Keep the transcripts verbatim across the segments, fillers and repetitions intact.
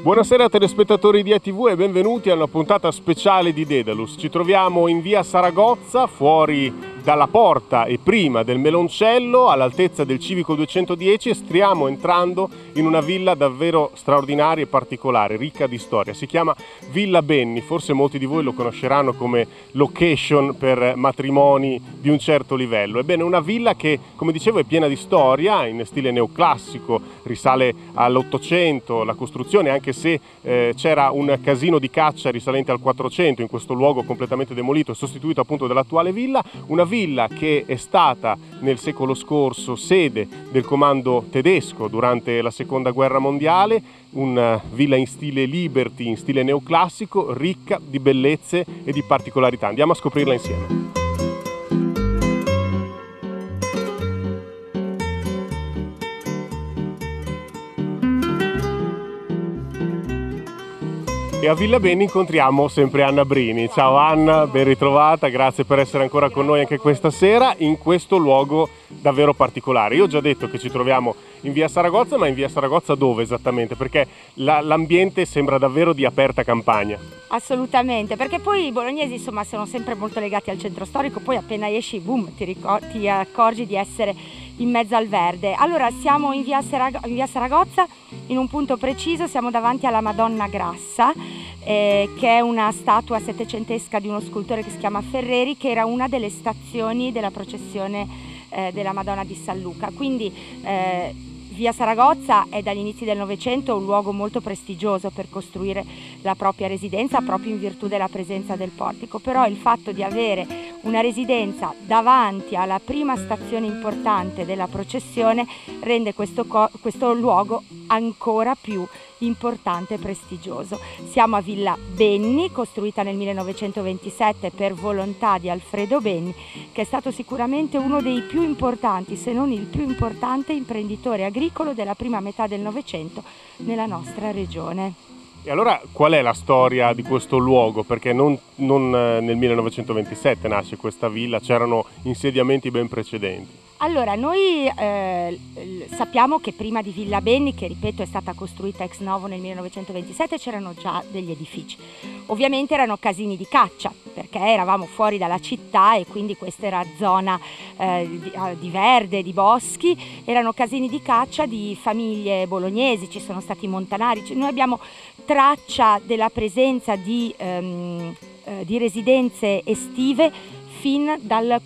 Buonasera telespettatori di A T V e benvenuti a una puntata speciale di Dedalus. Ci troviamo in via Saragozza, fuori dalla porta e prima del Meloncello, all'altezza del Civico duecentodieci, e stiamo entrando in una villa davvero straordinaria e particolare, ricca di storia. Si chiama Villa Benni, forse molti di voi lo conosceranno come location per matrimoni di un certo livello. Ebbene, una villa che, come dicevo, è piena di storia, in stile neoclassico, risale all'Ottocento, la costruzione, anche se eh, c'era un casino di caccia risalente al Quattrocento in questo luogo completamente demolito e sostituito appunto dall'attuale villa. Una villa che è stata nel secolo scorso sede del comando tedesco durante la seconda guerra mondiale, una villa in stile Liberty, in stile neoclassico, ricca di bellezze e di particolarità. Andiamo a scoprirla insieme. E a Villa Benni incontriamo sempre Anna Brini. Ciao Anna, ben ritrovata, grazie per essere ancora con noi anche questa sera in questo luogo davvero particolare. Io ho già detto che ci troviamo in via Saragozza, ma in via Saragozza dove esattamente? Perché la, l'ambiente sembra davvero di aperta campagna. Assolutamente, perché poi i bolognesi insomma sono sempre molto legati al centro storico, poi appena esci, boom, ti, ricor- ti accorgi di essere in mezzo al verde. Allora siamo in via, Sarag- in via Saragozza, in un punto preciso, siamo davanti alla Madonna Grassa, eh, che è una statua settecentesca di uno scultore che si chiama Ferreri, che era una delle stazioni della processione eh, della Madonna di San Luca. Quindi eh, via Saragozza è dagli inizi del Novecento un luogo molto prestigioso per costruire la propria residenza, proprio in virtù della presenza del portico, però il fatto di avere una residenza davanti alla prima stazione importante della processione rende questo, questo luogo ancora più importante e prestigioso. Siamo a Villa Benni, costruita nel millenovecentoventisette per volontà di Alfredo Benni, che è stato sicuramente uno dei più importanti, se non il più importante imprenditore agricolo della prima metà del Novecento nella nostra regione. E allora qual è la storia di questo luogo? Perché non, non nel millenovecentoventisette nasce questa villa, c'erano insediamenti ben precedenti. Allora, noi eh, sappiamo che prima di Villa Benni, che ripeto è stata costruita ex novo nel millenovecentoventisette, c'erano già degli edifici. Ovviamente erano casini di caccia, perché eravamo fuori dalla città e quindi questa era zona eh, di, di verde, di boschi, erano casini di caccia di famiglie bolognesi, ci sono stati montanari, noi abbiamo traccia della presenza di, ehm, eh, di residenze estive fin dal,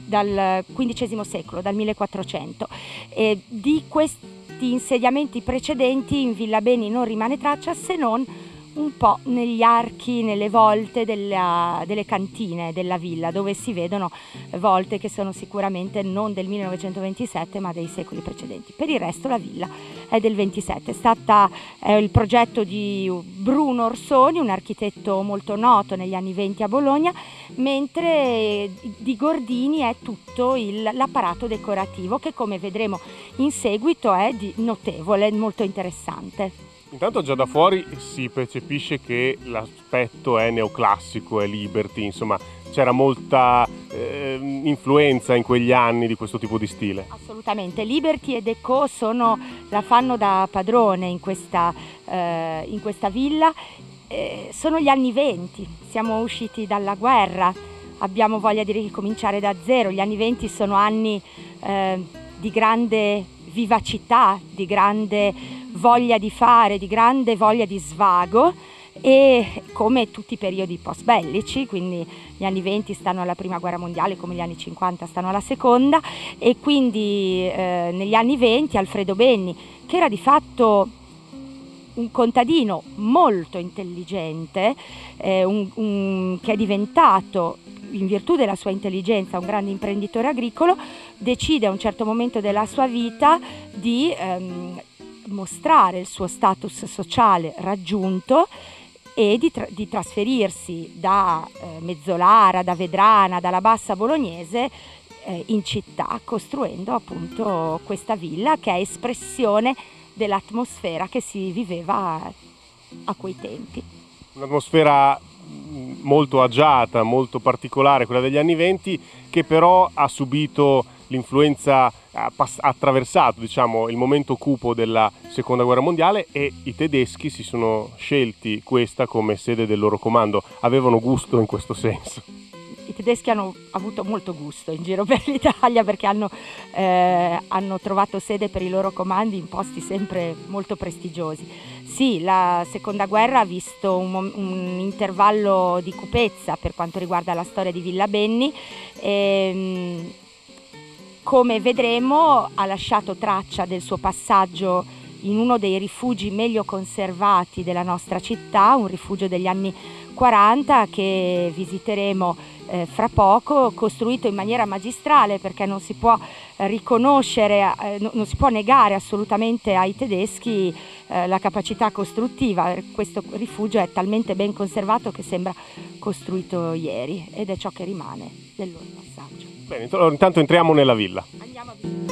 dal quindicesimo secolo, dal millequattrocento. E di questi insediamenti precedenti in Villa Benni non rimane traccia, se non un po' negli archi, nelle volte della, delle cantine della villa, dove si vedono volte che sono sicuramente non del millenovecentoventisette ma dei secoli precedenti. Per il resto la villa è del ventisette, è stata è il progetto di Bruno Orsoni, un architetto molto noto negli anni venti a Bologna, mentre di Gordini è tutto il, l'apparato decorativo che, come vedremo in seguito, è di notevole, molto interessante. Intanto già da fuori si percepisce che l'aspetto è neoclassico, è Liberty, insomma c'era molta eh, influenza in quegli anni di questo tipo di stile. Assolutamente, Liberty e Déco sono, la fanno da padrone in questa, eh, in questa villa, eh, sono gli anni venti, siamo usciti dalla guerra, abbiamo voglia di ricominciare da zero, gli anni venti sono anni eh, di grande vivacità, di grande voglia di fare, di grande voglia di svago, e come tutti i periodi post bellici, quindi gli anni venti stanno alla prima guerra mondiale come gli anni cinquanta stanno alla seconda, e quindi eh, negli anni venti Alfredo Benni, che era di fatto un contadino molto intelligente, eh, un, un, che è diventato in virtù della sua intelligenza un grande imprenditore agricolo, decide a un certo momento della sua vita di ehm, mostrare il suo status sociale raggiunto e di, tra- di trasferirsi da eh, Mezzolara, da Vedrana, dalla bassa bolognese eh, in città, costruendo appunto questa villa che è espressione dell'atmosfera che si viveva a quei tempi. Un'atmosfera molto agiata, molto particolare, quella degli anni venti, che però ha subito l'influenza ha, pass- ha attraversato, diciamo, il momento cupo della seconda guerra mondiale, e i tedeschi si sono scelti questa come sede del loro comando. Avevano gusto in questo senso. I tedeschi hanno avuto molto gusto in giro per l'Italia, perché hanno, eh, hanno trovato sede per i loro comandi in posti sempre molto prestigiosi. Sì, la seconda guerra ha visto un, un intervallo di cupezza per quanto riguarda la storia di Villa Benni. E, come vedremo, ha lasciato traccia del suo passaggio in uno dei rifugi meglio conservati della nostra città, un rifugio degli anni quaranta che visiteremo eh, fra poco, costruito in maniera magistrale, perché non si può eh, riconoscere, eh, no, non si può negare assolutamente ai tedeschi eh, la capacità costruttiva. Questo rifugio è talmente ben conservato che sembra costruito ieri, ed è ciò che rimane del loro passaggio. Bene, intanto entriamo nella villa. Andiamo a vedere.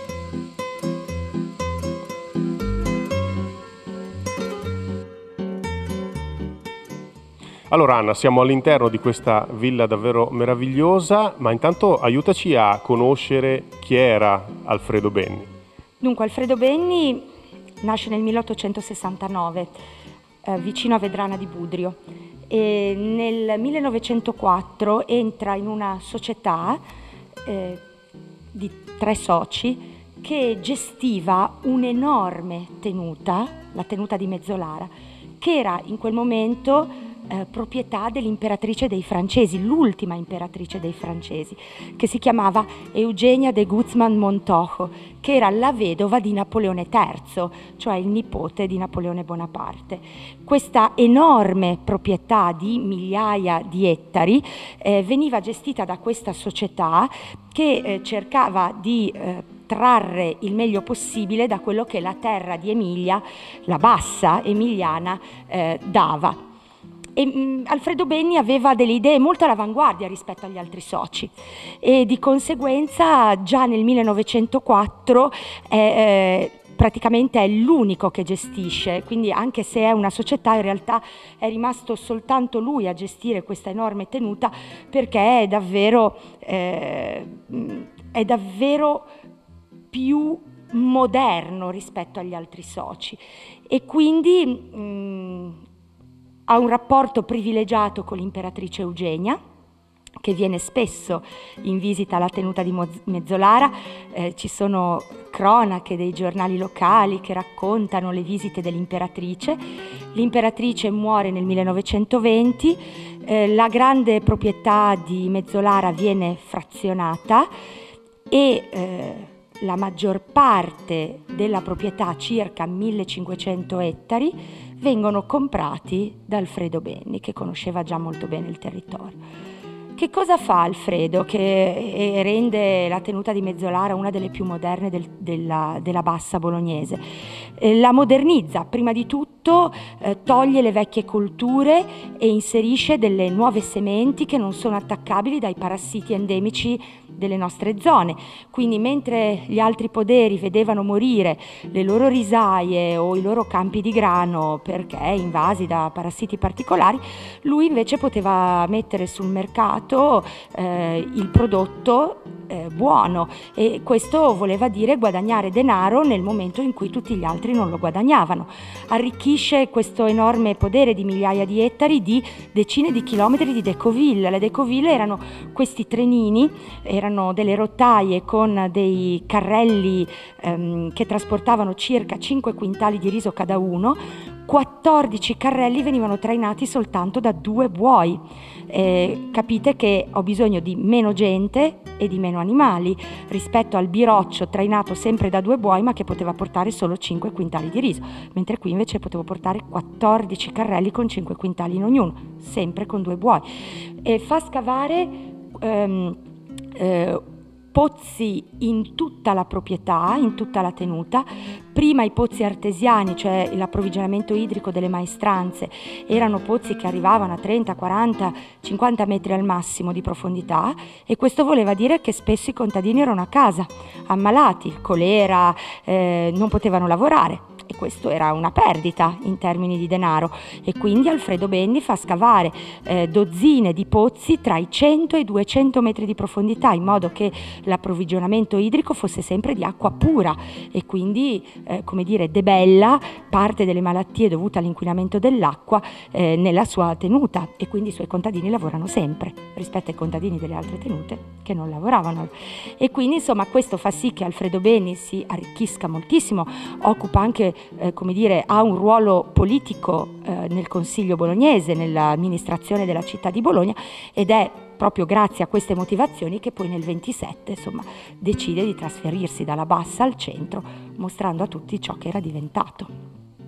Allora Anna, siamo all'interno di questa villa davvero meravigliosa, ma intanto aiutaci a conoscere chi era Alfredo Benni. Dunque, Alfredo Benni nasce nel milleottocentosessantanove, eh, vicino a Vedrana di Budrio, e nel millenovecentoquattro entra in una società eh, di tre soci che gestiva un'enorme tenuta, la tenuta di Mezzolara, che era in quel momento Eh, proprietà dell'imperatrice dei francesi, l'ultima imperatrice dei francesi, che si chiamava Eugenia de Guzman Montojo, che era la vedova di Napoleone terzo, cioè il nipote di Napoleone Bonaparte. Questa enorme proprietà di migliaia di ettari eh, veniva gestita da questa società che eh, cercava di eh, trarre il meglio possibile da quello che la terra di Emilia, la bassa emiliana, eh, dava. E, mh, Alfredo Benni aveva delle idee molto all'avanguardia rispetto agli altri soci, e di conseguenza già nel millenovecentoquattro è, eh, praticamente è l'unico che gestisce, quindi anche se è una società in realtà è rimasto soltanto lui a gestire questa enorme tenuta, perché è davvero, eh, è davvero più moderno rispetto agli altri soci, e quindi mh, ha un rapporto privilegiato con l'imperatrice Eugenia, che viene spesso in visita alla tenuta di Mezzolara. Eh, ci sono cronache dei giornali locali che raccontano le visite dell'imperatrice. L'imperatrice muore nel millenovecentoventi, eh, la grande proprietà di Mezzolara viene frazionata e eh, la maggior parte della proprietà, circa millecinquecento ettari, vengono comprati da Alfredo Benni, che conosceva già molto bene il territorio. Che cosa fa Alfredo, che rende la tenuta di Mezzolara una delle più moderne del, della, della bassa bolognese? Eh, la modernizza, prima di tutto eh, toglie le vecchie colture e inserisce delle nuove sementi che non sono attaccabili dai parassiti endemici delle nostre zone. Quindi mentre gli altri poderi vedevano morire le loro risaie o i loro campi di grano perché invasi da parassiti particolari, lui invece poteva mettere sul mercato eh, il prodotto eh, buono, e questo voleva dire guadagnare denaro nel momento in cui tutti gli altri non lo guadagnavano. Arricchisce questo enorme podere di migliaia di ettari di decine di chilometri di decoville. Le decoville erano questi trenini, erano delle rotaie con dei carrelli ehm, che trasportavano circa cinque quintali di riso cada uno. quattordici carrelli venivano trainati soltanto da due buoi. Eh, capite che ho bisogno di meno gente e di meno animali rispetto al biroccio trainato sempre da due buoi, ma che poteva portare solo cinque quintali di riso, mentre qui invece potevo portare quattordici carrelli con cinque quintali in ognuno, sempre con due buoi. E fa scavare ehm, eh, pozzi in tutta la proprietà, in tutta la tenuta. Prima i pozzi artesiani, cioè l'approvvigionamento idrico delle maestranze, erano pozzi che arrivavano a trenta, quaranta, cinquanta metri al massimo di profondità, e questo voleva dire che spesso i contadini erano a casa, ammalati, colera, eh, non potevano lavorare. E questo era una perdita in termini di denaro, e quindi Alfredo Benni fa scavare eh, dozzine di pozzi tra i cento e i duecento metri di profondità, in modo che l'approvvigionamento idrico fosse sempre di acqua pura, e quindi eh, come dire, debella parte delle malattie dovute all'inquinamento dell'acqua eh, nella sua tenuta, e quindi i suoi contadini lavorano sempre rispetto ai contadini delle altre tenute che non lavoravano. E quindi insomma questo fa sì che Alfredo Benni si arricchisca moltissimo, occupa anche eh, come dire, ha un ruolo politico eh, nel Consiglio bolognese, nell'amministrazione della città di Bologna, ed è proprio grazie a queste motivazioni che poi nel ventisette insomma decide di trasferirsi dalla bassa al centro, mostrando a tutti ciò che era diventato.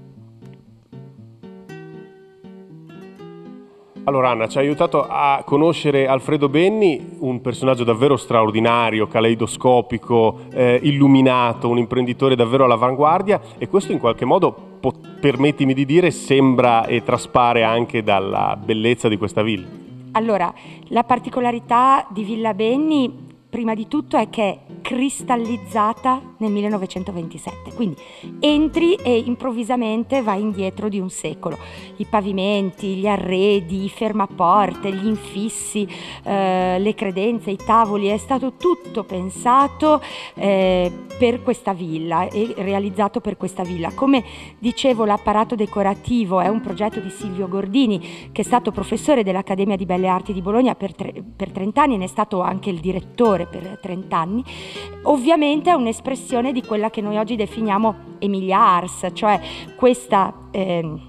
Allora Anna, ci ha aiutato a conoscere Alfredo Benni, un personaggio davvero straordinario, caleidoscopico, eh, illuminato, un imprenditore davvero all'avanguardia, e questo in qualche modo, permettimi di dire, sembra e traspare anche dalla bellezza di questa villa. Allora, la particolarità di Villa Benni prima di tutto è che è cristallizzata nel millenovecentoventisette, quindi entri e improvvisamente vai indietro di un secolo. I pavimenti, gli arredi, i fermaporte, gli infissi, eh, le credenze, i tavoli, è stato tutto pensato eh, per questa villa e realizzato per questa villa. Come dicevo, l'apparato decorativo è un progetto di Silvio Gordini, che è stato professore dell'Accademia di Belle Arti di Bologna per, tre, per trenta anni, ne è stato anche il direttore per trenta anni. Ovviamente è un'espressione di quella che noi oggi definiamo Emilia Ars, cioè questa eh,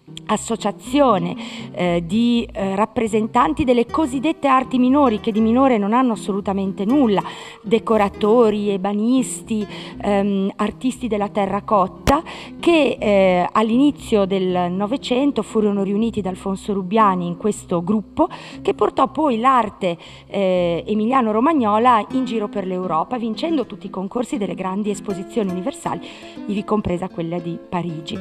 associazione eh, di eh, rappresentanti delle cosiddette arti minori, che di minore non hanno assolutamente nulla, decoratori, ebanisti, ehm, artisti della terracotta, che eh, all'inizio del Novecento furono riuniti da Alfonso Rubbiani in questo gruppo, che portò poi l'arte eh, emiliano-romagnola in giro per l'Europa, vincendo tutti i concorsi delle grandi esposizioni universali, ivi compresa quella di Parigi.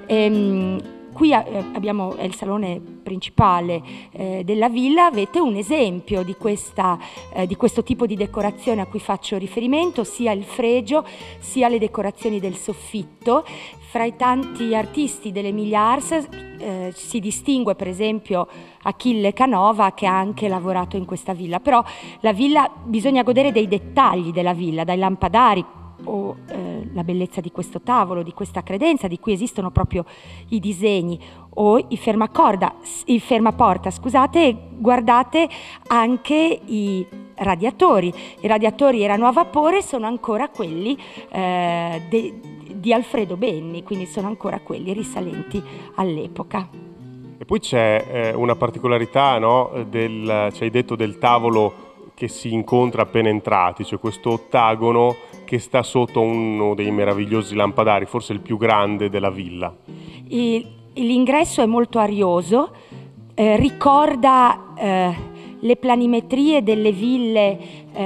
Ehm, Qui abbiamo, è il salone principale eh, della villa, avete un esempio di, questa, eh, di questo tipo di decorazione a cui faccio riferimento, sia il fregio sia le decorazioni del soffitto. Fra i tanti artisti dell'Emilia Ars eh, si distingue per esempio Achille Canova, che ha anche lavorato in questa villa, però la villa, bisogna godere dei dettagli della villa, dai lampadari, o eh, la bellezza di questo tavolo, di questa credenza di cui esistono proprio i disegni, o i fermacorda, il fermaporta, scusate, guardate anche i radiatori. I radiatori erano a vapore, sono ancora quelli eh, de, di Alfredo Benni, quindi sono ancora quelli risalenti all'epoca. E poi c'è eh, una particolarità, no, del, ci hai detto del tavolo che si incontra appena entrati, cioè questo ottagono che sta sotto uno dei meravigliosi lampadari, forse il più grande della villa. Il, l'ingresso è molto arioso, eh, ricorda eh, le planimetrie delle ville,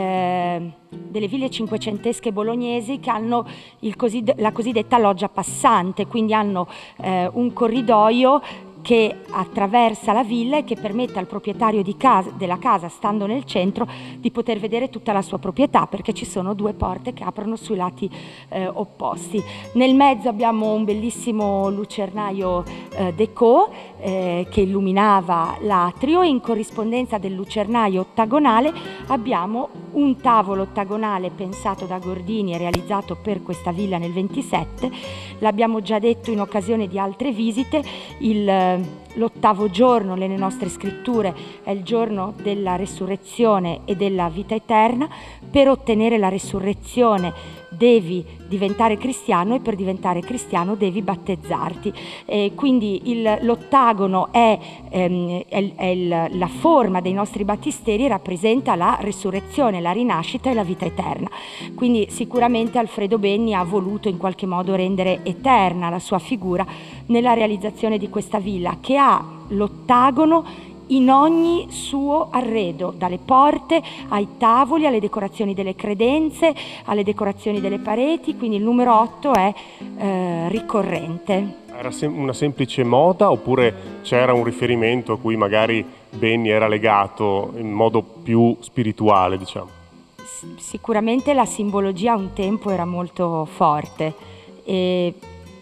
eh, delle ville cinquecentesche bolognesi, che hanno il così, la cosiddetta loggia passante, quindi hanno eh, un corridoio che attraversa la villa e che permette al proprietario di casa, della casa, stando nel centro, di poter vedere tutta la sua proprietà, perché ci sono due porte che aprono sui lati eh, opposti. Nel mezzo abbiamo un bellissimo lucernaio eh, déco eh, che illuminava l'atrio, e in corrispondenza del lucernaio ottagonale abbiamo un tavolo ottagonale pensato da Gordini e realizzato per questa villa nel ventisette. L'abbiamo già detto in occasione di altre visite, il l'ottavo giorno nelle nostre scritture è il giorno della resurrezione e della vita eterna. Per ottenere la resurrezione devi diventare cristiano, e per diventare cristiano devi battezzarti. E quindi il, l'ottagono è, ehm, è, è il, la forma dei nostri battisteri, rappresenta la resurrezione, la rinascita e la vita eterna. Quindi sicuramente Alfredo Benni ha voluto in qualche modo rendere eterna la sua figura nella realizzazione di questa villa, che ha l'ottagono in ogni suo arredo, dalle porte ai tavoli, alle decorazioni delle credenze, alle decorazioni delle pareti, quindi il numero otto è eh, ricorrente. Era sem- una semplice moda, oppure c'era un riferimento a cui magari Benni era legato in modo più spirituale, diciamo? S- sicuramente la simbologia un tempo era molto forte, e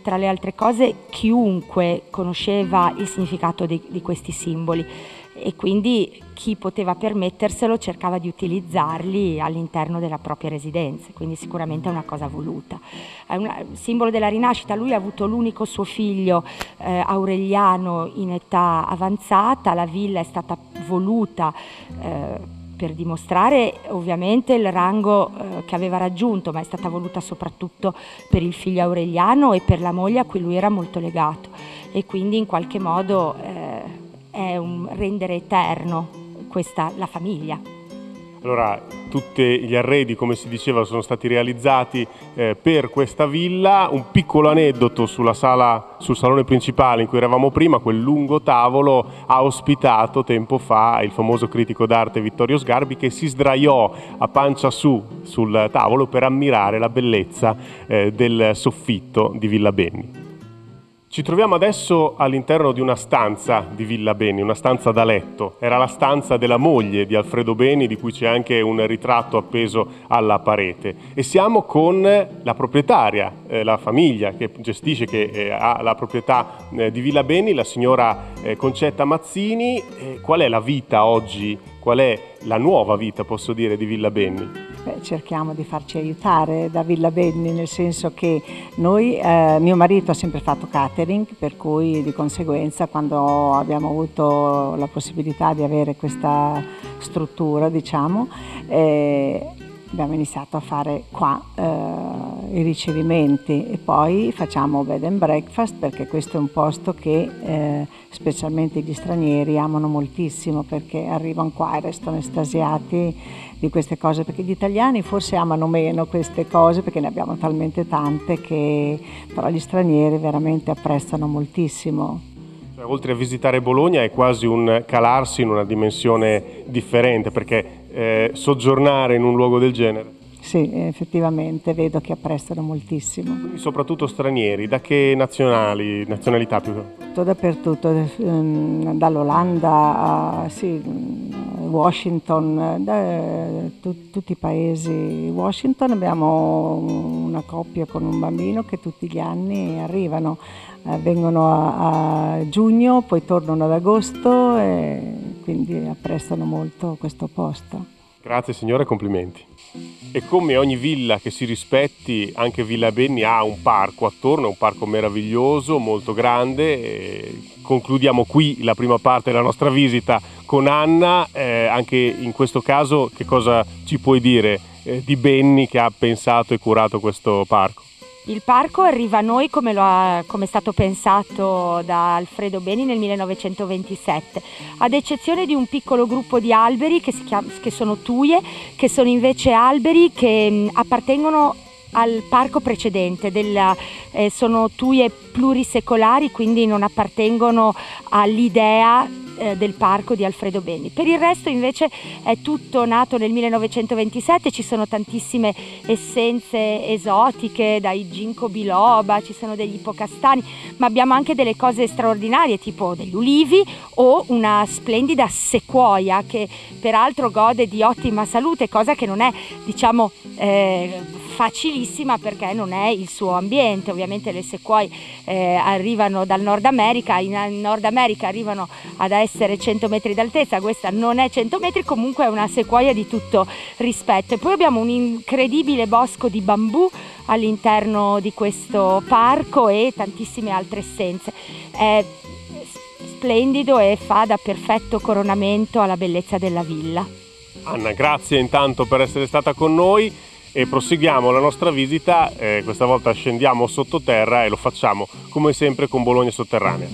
tra le altre cose, chiunque conosceva il significato di, di questi simboli e quindi chi poteva permetterselo cercava di utilizzarli all'interno della propria residenza, quindi sicuramente è una cosa voluta. È un simbolo della rinascita. Lui ha avuto l'unico suo figlio eh, Aureliano in età avanzata, la villa è stata voluta eh, per dimostrare ovviamente il rango eh, che aveva raggiunto, ma è stata voluta soprattutto per il figlio Aureliano e per la moglie a cui lui era molto legato, e quindi in qualche modo eh, è un rendere eterno questa, la famiglia. Allora, tutti gli arredi, come si diceva, sono stati realizzati eh, per questa villa. Un piccolo aneddoto sulla sala, sul salone principale in cui eravamo prima: quel lungo tavolo ha ospitato tempo fa il famoso critico d'arte Vittorio Sgarbi, che si sdraiò a pancia su sul tavolo per ammirare la bellezza eh, del soffitto di Villa Benni. Ci troviamo adesso all'interno di una stanza di Villa Benni, una stanza da letto. Era la stanza della moglie di Alfredo Benni, di cui c'è anche un ritratto appeso alla parete. E siamo con la proprietaria, eh, la famiglia che gestisce, che eh, ha la proprietà eh, di Villa Benni, la signora eh, Concetta Mazzini. Eh, qual è la vita oggi? Qual è la nuova vita, posso dire, di Villa Benni? Beh, cerchiamo di farci aiutare da Villa Benni, nel senso che noi, eh, mio marito ha sempre fatto catering, per cui di conseguenza quando abbiamo avuto la possibilità di avere questa struttura, diciamo, eh, abbiamo iniziato a fare qua eh, i ricevimenti e poi facciamo bed and breakfast, perché questo è un posto che eh, specialmente gli stranieri amano moltissimo, perché arrivano qua e restano estasiati di queste cose, perché gli italiani forse amano meno queste cose perché ne abbiamo talmente tante, che però gli stranieri veramente apprezzano moltissimo. Cioè, oltre a visitare Bologna è quasi un calarsi in una dimensione differente, perché eh, soggiornare in un luogo del genere. Sì, effettivamente vedo che apprezzano moltissimo. Quindi soprattutto stranieri, da che nazionali, nazionalità più? Tutto dappertutto, dall'Olanda a sì, Washington, da tu, tutti i paesi. Washington abbiamo una coppia con un bambino che tutti gli anni arrivano, eh, vengono a, a giugno, poi tornano ad agosto e quindi apprezzano molto questo posto. Grazie signore, complimenti. E come ogni villa che si rispetti, anche Villa Benni ha un parco attorno, un parco meraviglioso, molto grande. E concludiamo qui la prima parte della nostra visita con Anna. Eh, anche in questo caso, che cosa ci puoi dire eh, di Benni, che ha pensato e curato questo parco? Il parco arriva a noi come, lo ha, come è stato pensato da Alfredo Benni nel millenovecentoventisette, ad eccezione di un piccolo gruppo di alberi che, si chiama, che sono tuie, che sono invece alberi che mh, appartengono al parco precedente, della, eh, sono tuie plurisecolari, quindi non appartengono all'idea eh, del parco di Alfredo Benni. Per il resto invece è tutto nato nel millenovecentoventisette, ci sono tantissime essenze esotiche, dai ginkgo biloba, ci sono degli ipocastani, ma abbiamo anche delle cose straordinarie tipo degli ulivi o una splendida sequoia che peraltro gode di ottima salute, cosa che non è, diciamo, eh, facilissima perché non è il suo ambiente. Ovviamente le sequoie eh, arrivano dal Nord America, in, in Nord America arrivano ad essere cento metri d'altezza, questa non è cento metri, comunque è una sequoia di tutto rispetto. E poi abbiamo un incredibile bosco di bambù all'interno di questo parco e tantissime altre essenze. È splendido e fa da perfetto coronamento alla bellezza della villa. Anna, grazie intanto per essere stata con noi. E proseguiamo la nostra visita, eh, questa volta scendiamo sottoterra e lo facciamo come sempre con Bologna Sotterranea.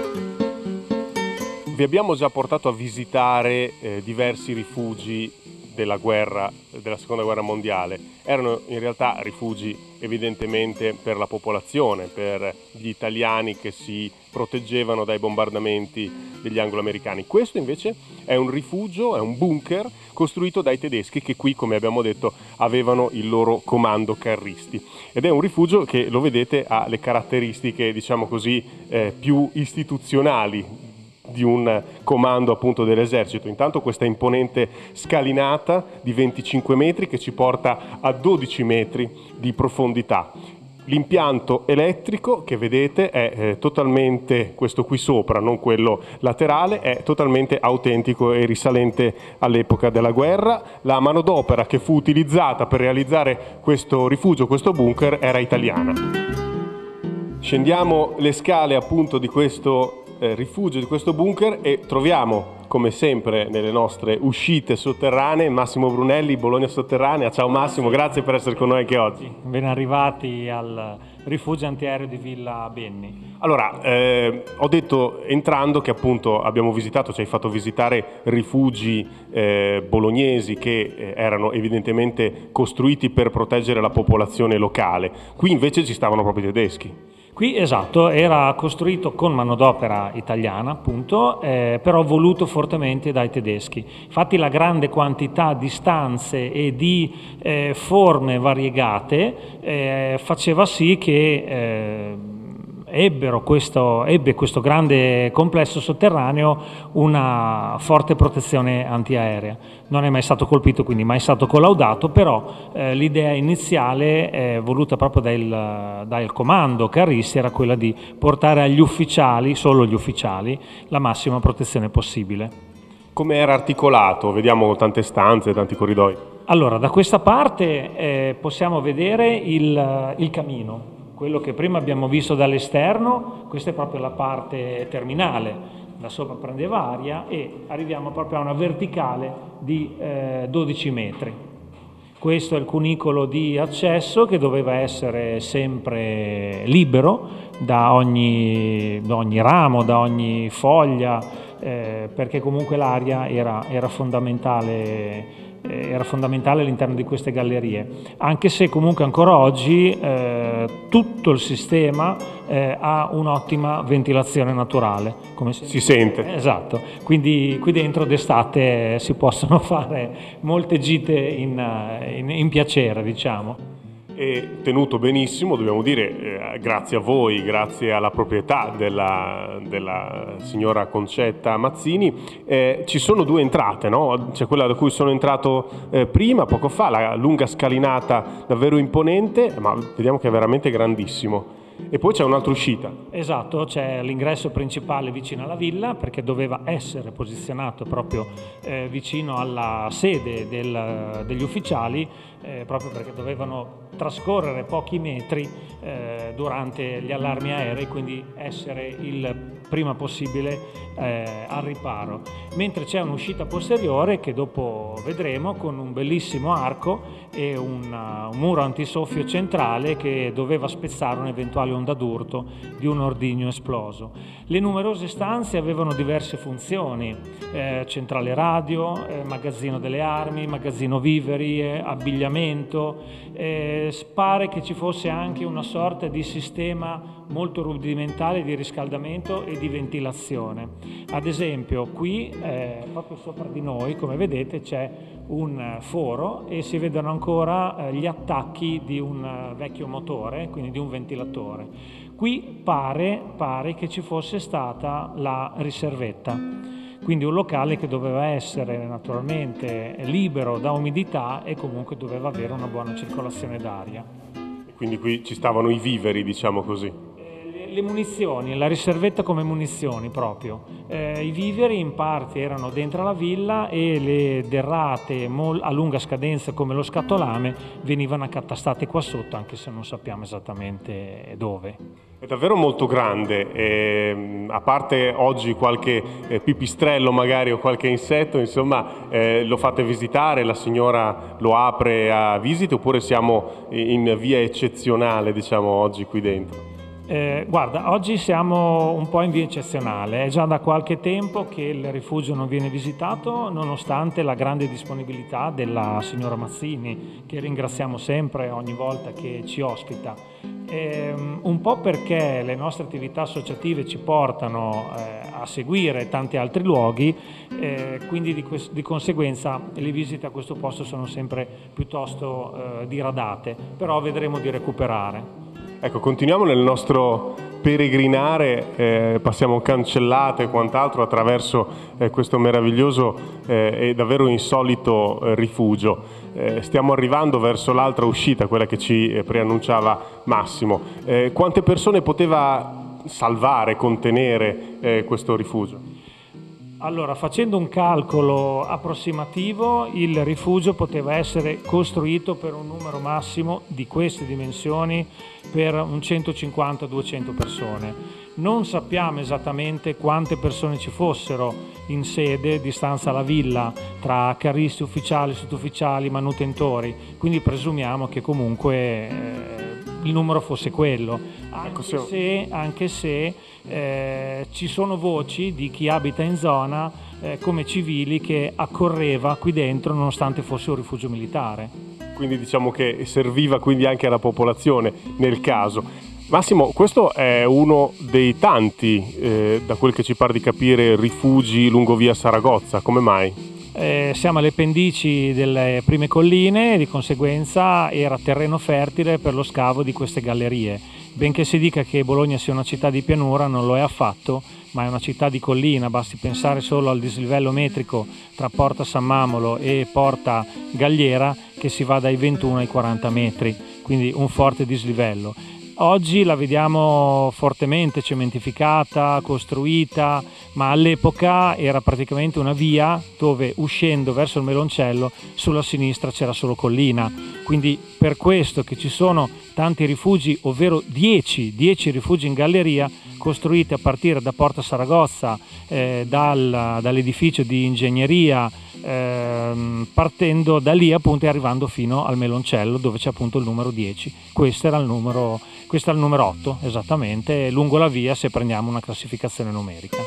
Vi abbiamo già portato a visitare eh, diversi rifugi della guerra, della seconda guerra mondiale. Erano in realtà rifugi evidentemente per la popolazione, per gli italiani che si proteggevano dai bombardamenti degli anglo-americani. Questo invece è un rifugio, è un bunker costruito dai tedeschi che qui, come abbiamo detto, avevano il loro comando carristi. Ed è un rifugio che, lo vedete, ha le caratteristiche, diciamo così, eh, più istituzionali di un comando appunto dell'esercito. Intanto questa imponente scalinata di venticinque metri che ci porta a dodici metri di profondità. L'impianto elettrico che vedete è eh, totalmente, questo qui sopra, non quello laterale, è totalmente autentico e risalente all'epoca della guerra. La manodopera che fu utilizzata per realizzare questo rifugio, questo bunker, era italiana. Scendiamo le scale appunto di questo eh, rifugio, di questo bunker, e troviamo, come sempre nelle nostre uscite sotterranee, Massimo Brunelli, Bologna Sotterranea. Ciao Massimo, grazie per essere con noi anche oggi. Ben arrivati al rifugio antiaereo di Villa Benni. Allora, eh, ho detto entrando che appunto abbiamo visitato, ci hai fatto visitare rifugi eh, bolognesi che eh, erano evidentemente costruiti per proteggere la popolazione locale. Qui invece ci stavano proprio i tedeschi. Qui, esatto, era costruito con manodopera italiana, appunto, eh, però voluto fortemente dai tedeschi. Infatti la grande quantità di stanze e di eh, forme variegate eh, faceva sì che eh, ebbero questo, ebbe questo grande complesso sotterraneo una forte protezione antiaerea. Non è mai stato colpito, quindi mai stato collaudato, però eh, l'idea iniziale eh, voluta proprio dal, dal comando carristi era quella di portare agli ufficiali, solo gli ufficiali, la massima protezione possibile. Come era articolato? Vediamo tante stanze, tanti corridoi. Allora, da questa parte eh, possiamo vedere il, il camino. Quello che prima abbiamo visto dall'esterno, questa è proprio la parte terminale, da sopra prendeva aria e arriviamo proprio a una verticale di eh, dodici metri. Questo è il cunicolo di accesso che doveva essere sempre libero da ogni, da ogni ramo, da ogni foglia, eh, perché comunque l'aria era, era fondamentale. era fondamentale all'interno di queste gallerie, anche se comunque ancora oggi eh, tutto il sistema eh, ha un'ottima ventilazione naturale. Come si, si sente. Esatto, quindi qui dentro d'estate si possono fare molte gite in, in, in piacere, diciamo. E tenuto benissimo, dobbiamo dire, eh, grazie a voi, grazie alla proprietà della, della signora Concetta Mazzini. Eh, ci sono due entrate, no? C'è quella da cui sono entrato eh, prima, poco fa, la lunga scalinata davvero imponente, ma vediamo che è veramente grandissimo. E poi c'è un'altra uscita. Esatto, c'è l'ingresso principale vicino alla villa, perché doveva essere posizionato proprio eh, vicino alla sede del, degli ufficiali, eh, proprio perché dovevano trascorrere pochi metri eh, durante gli allarmi aerei, quindi essere il prima possibile eh, al riparo. Mentre c'è un'uscita posteriore che dopo vedremo, con un bellissimo arco e un, uh, un muro antisoffio centrale che doveva spezzare un'eventuale onda d'urto di un ordigno esploso. Le numerose stanze avevano diverse funzioni, eh, centrale radio, eh, magazzino delle armi, magazzino viveri, eh, abbigliamento. Eh, pare che ci fosse anche una sorta di sistema molto rudimentale di riscaldamento e di ventilazione. Ad esempio qui, eh, proprio sopra di noi, come vedete, c'è un foro e si vedono ancora eh, gli attacchi di un uh, vecchio motore, quindi di un ventilatore. Qui pare, pare che ci fosse stata la riservetta, quindi un locale che doveva essere naturalmente libero da umidità e comunque doveva avere una buona circolazione d'aria. Quindi qui ci stavano i viveri, diciamo così. Le munizioni, la riservetta come munizioni proprio. Eh, I viveri in parte erano dentro la villa e le derrate a lunga scadenza come lo scatolame venivano accatastate qua sotto, anche se non sappiamo esattamente dove. È davvero molto grande, eh, a parte oggi qualche eh, pipistrello magari o qualche insetto, insomma eh, lo fate visitare, la signora lo apre a visite oppure siamo in via eccezionale, diciamo, oggi qui dentro? Eh, guarda, oggi siamo un po' in via eccezionale, è già da qualche tempo che il rifugio non viene visitato nonostante la grande disponibilità della signora Mazzini, che ringraziamo sempre ogni volta che ci ospita. Eh, un po' perché le nostre attività associative ci portano eh, a seguire tanti altri luoghi, eh, quindi di, di conseguenza le visite a questo posto sono sempre piuttosto eh, diradate, però vedremo di recuperare. Ecco, continuiamo nel nostro peregrinare, eh, passiamo cancellate e quant'altro attraverso eh, questo meraviglioso eh, e davvero insolito eh, rifugio. Eh, stiamo arrivando verso l'altra uscita, quella che ci eh, preannunciava Massimo. Eh, quante persone poteva salvare, contenere eh, questo rifugio? Allora, facendo un calcolo approssimativo, il rifugio poteva essere costruito per un numero massimo di queste dimensioni per un centocinquanta duecento persone. Non sappiamo esattamente quante persone ci fossero in sede, distanza alla villa, tra carristi, ufficiali, sottufficiali, manutentori, quindi presumiamo che comunque eh, il numero fosse quello, anche se, anche se eh, ci sono voci di chi abita in zona eh, come civili che accorreva qui dentro nonostante fosse un rifugio militare. Quindi diciamo che serviva quindi anche alla popolazione nel caso. Massimo, questo è uno dei tanti, eh, da quel che ci pare di capire, rifugi lungo via Saragozza, come mai? Eh, siamo alle pendici delle prime colline e di conseguenza era terreno fertile per lo scavo di queste gallerie. Benché si dica che Bologna sia una città di pianura, non lo è affatto, ma è una città di collina, basti pensare solo al dislivello metrico tra Porta San Mamolo e Porta Galliera che si va dai ventuno ai quaranta metri, quindi un forte dislivello. Oggi la vediamo fortemente cementificata, costruita, ma all'epoca era praticamente una via dove uscendo verso il Meloncello sulla sinistra c'era solo collina. Quindi per questo che ci sono tanti rifugi, ovvero dieci rifugi in galleria costruiti a partire da Porta Saragozza, eh, dal, dall'edificio di ingegneria, eh, partendo da lì appunto e arrivando fino al Meloncello dove c'è appunto il numero dieci. Questo era il numero, questo è il numero otto esattamente, lungo la via se prendiamo una classificazione numerica.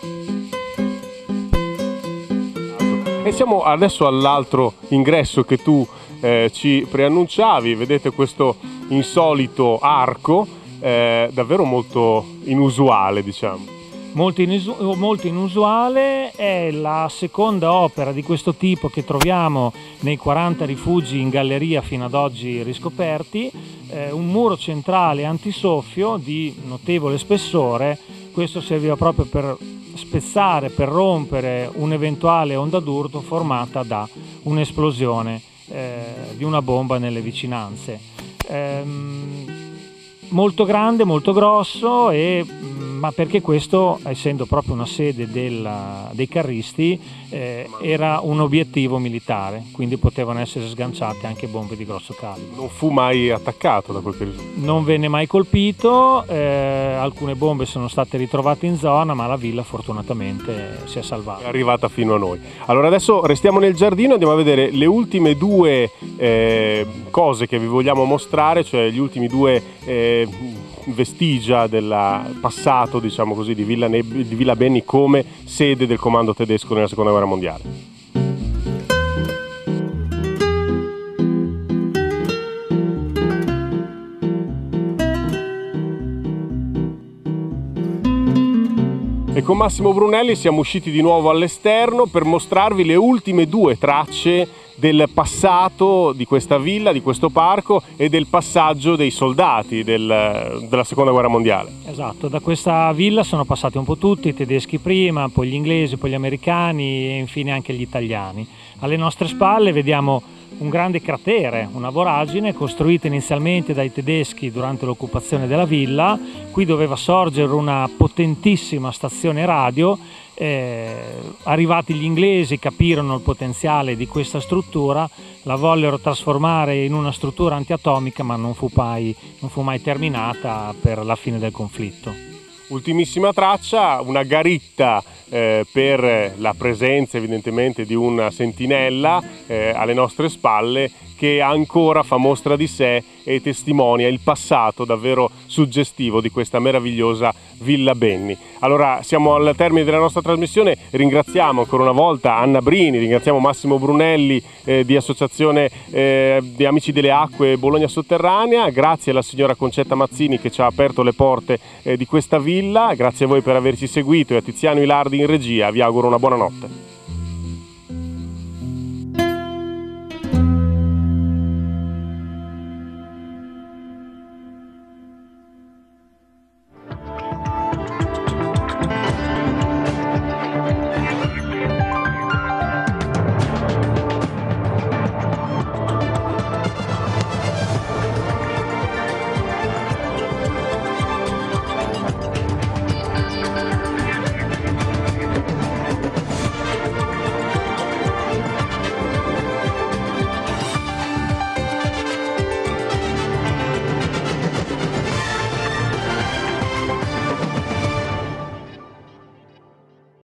E siamo adesso all'altro ingresso che tu eh, ci preannunciavi, vedete questo insolito arco, eh, davvero molto inusuale, diciamo. Molto, inusu- molto inusuale, è la seconda opera di questo tipo che troviamo nei quaranta rifugi in galleria fino ad oggi riscoperti, eh, un muro centrale antisoffio di notevole spessore. Questo serviva proprio per spezzare, per rompere un'eventuale onda d'urto formata da un'esplosione eh, di una bomba nelle vicinanze. Ehm, molto grande, molto grosso, e, ma perché questo, essendo proprio una sede del, dei carristi, eh, era un obiettivo militare, quindi potevano essere sganciate anche bombe di grosso calibro. Non fu mai attaccato da quel che risulta? Non venne mai colpito, eh, alcune bombe sono state ritrovate in zona, ma la villa fortunatamente si è salvata. È arrivata fino a noi. Allora adesso restiamo nel giardino e andiamo a vedere le ultime due eh, cose che vi vogliamo mostrare, cioè gli ultimi due eh, vestigia del passato, diciamo così, di Villa, ne- di Villa Benni come sede del comando tedesco nella seconda guerra mondiale. E con Massimo Brunelli siamo usciti di nuovo all'esterno per mostrarvi le ultime due tracce del passato di questa villa, di questo parco e del passaggio dei soldati del, della seconda guerra mondiale. Esatto, da questa villa sono passati un po' tutti, i tedeschi prima, poi gli inglesi, poi gli americani e infine anche gli italiani. Alle nostre spalle vediamo un grande cratere, una voragine costruita inizialmente dai tedeschi durante l'occupazione della villa. Qui doveva sorgere una potentissima stazione radio. Eh, arrivati gli inglesi capirono il potenziale di questa struttura, la vollero trasformare in una struttura antiatomica, ma non fu mai, non fu mai terminata per la fine del conflitto. Ultimissima traccia, una garitta eh, per la presenza evidentemente di una sentinella eh, alle nostre spalle che ancora fa mostra di sé e testimonia il passato davvero suggestivo di questa meravigliosa Villa Benni. Allora, siamo al termine della nostra trasmissione, ringraziamo ancora una volta Anna Brini, ringraziamo Massimo Brunelli eh, di Associazione eh, di Amici delle Acque Bologna Sotterranea, grazie alla signora Concetta Mazzini che ci ha aperto le porte eh, di questa villa, grazie a voi per averci seguito e a Tiziano Ilardi in regia, vi auguro una buona notte.